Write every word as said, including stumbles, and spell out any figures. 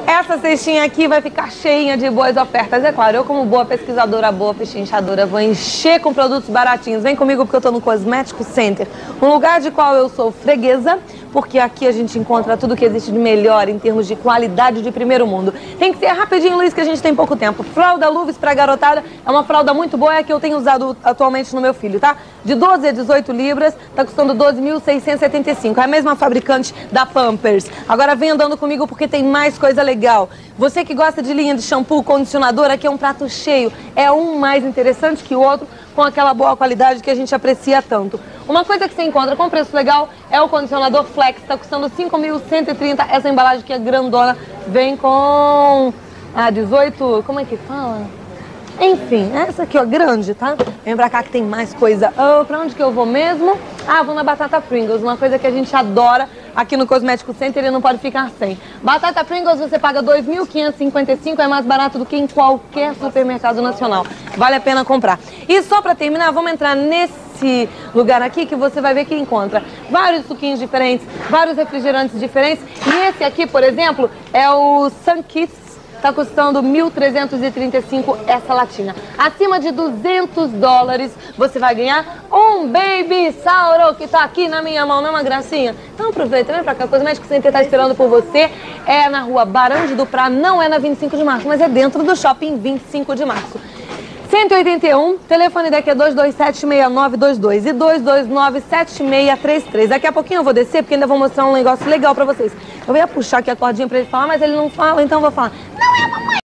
Essa cestinha aqui vai ficar cheinha de boas ofertas. É claro, eu como boa pesquisadora, boa pechinchadora, vou encher com produtos baratinhos. Vem comigo porque eu tô no Cosmético Center, um lugar de qual eu sou freguesa, porque aqui a gente encontra tudo que existe de melhor em termos de qualidade de primeiro mundo. Tem que ser rapidinho, Luiz, que a gente tem pouco tempo. Fralda Luves pra garotada é uma fralda muito boa, é a que eu tenho usado atualmente no meu filho, tá? De doze a dezoito libras, tá custando doze mil seiscentos e setenta e cinco. É a mesma fabricante da Pampers. Agora vem andando comigo porque tem mais coisa legal. Você que gosta de linha de shampoo, condicionador, aqui é um prato cheio. É um mais interessante que o outro, com aquela boa qualidade que a gente aprecia tanto. Uma coisa que você encontra com preço legal é o condicionador Flex, está custando cinco mil cento e trinta. Essa embalagem aqui é grandona, vem com ah, dezoito, como é que fala? Enfim, essa aqui ó, grande, tá? Vem pra cá que tem mais coisa. Oh, pra onde que eu vou mesmo? Ah, vou na Batata Pringles, uma coisa que a gente adora aqui no Cosmético Center e não pode ficar sem. Batata Pringles você paga dois mil quinhentos e cinquenta e cinco, é mais barato do que em qualquer supermercado nacional. Vale a pena comprar. E só pra terminar, vamos entrar nesse lugar aqui que você vai ver que encontra vários suquinhos diferentes, vários refrigerantes diferentes. E esse aqui, por exemplo, é o Sunkist. Tá custando mil trezentos e trinta e cinco essa latinha. Acima de duzentos dólares você vai ganhar um Baby Sauro que tá aqui na minha mão, não é uma gracinha? Então aproveita, vem pra cá, o Cosmético Center tá esperando por você. É na rua Barão de Duprá, não é na vinte e cinco de março, mas é dentro do shopping vinte e cinco de março. cento e oitenta e um, telefone daqui é dois dois sete, seis nove dois dois e dois dois nove, sete seis três três. Daqui a pouquinho eu vou descer porque ainda vou mostrar um negócio legal pra vocês. Eu ia puxar aqui a cordinha pra ele falar, mas ele não fala, então eu vou falar. Não é, mamãe!